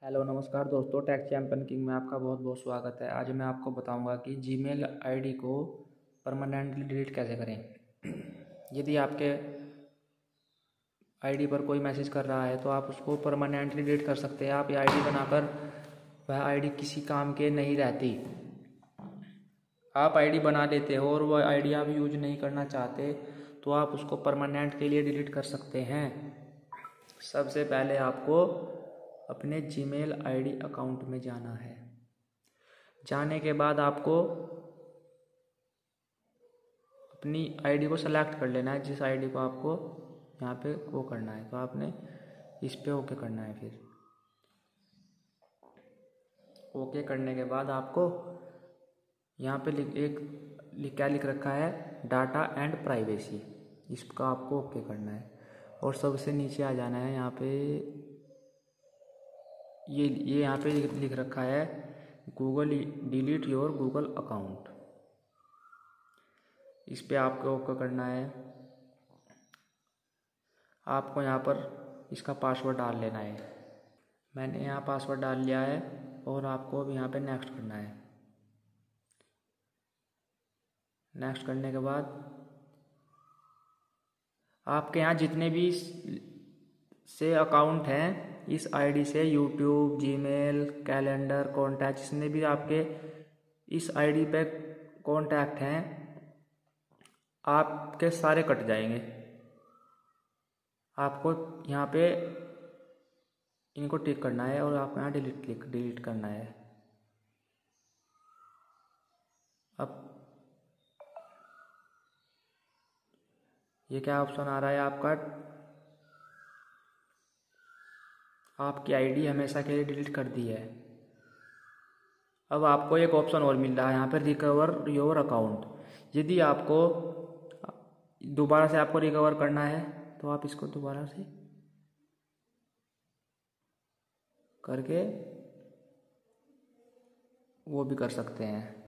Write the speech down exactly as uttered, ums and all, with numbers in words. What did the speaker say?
Hello नमस्कार दोस्तों, tax champion king में आपका बहुत बहुत स्वागत है। आज मैं आपको बताऊंगा कि जीमेल आईडी को परमानेंटली डिलीट कैसे करें। यदि आपके आईडी पर कोई मैसेज कर रहा है तो आप उसको परमानेंटली डिलीट कर सकते हैं। आप ये आईडी बनाकर वह आईडी किसी काम के नहीं रहती। आप आईडी बना लेते हो और वह आईडी आप यूज नहीं करना चाहते तो आप उसको परमानेंट के लिए डिलीट कर सकते हैं। सबसे पहले आपको अपने जीमेल आईडी अकाउंट में जाना है। जाने के बाद आपको अपनी आईडी को सेलेक्ट कर लेना है, जिस आईडी को आपको यहाँ पे वो करना है। तो आपने इस पे ओके करना है। फिर ओके करने के बाद आपको यहाँ पे लिख एक लिख क्या लिख रखा है, डाटा एंड प्राइवेसी, इसका आपको ओके करना है। और सबसे नीचे आ जाना है। यहाँ पे ये ये यहाँ पे लिख रखा है Google delete your Google account, इस पे आपको ओके करना है। आपको यहाँ पर इसका पासवर्ड डाल लेना है। मैंने यहाँ पासवर्ड डाल लिया है और आपको अब यहाँ पे नेक्स्ट करना है। नेक्स्ट करने के बाद आपके यहाँ जितने भी से अकाउंट हैं इस आईडी से, यूट्यूब, जीमेल, कैलेंडर, कॉन्टैक्ट, जितने भी आपके इस आईडी पे कॉन्टैक्ट हैं आपके सारे कट जाएंगे। आपको यहाँ पे इनको टिक करना है और आपको यहाँ डिलीट क्लिक डिलीट करना है। अब ये क्या ऑप्शन आ रहा है आपका, आपकी आईडी हमेशा के लिए डिलीट कर दी है। अब आपको एक ऑप्शन और मिल रहा है यहाँ पर, रिकवर योर अकाउंट। यदि आपको दोबारा से आपको रिकवर करना है तो आप इसको दोबारा से करके वो भी कर सकते हैं।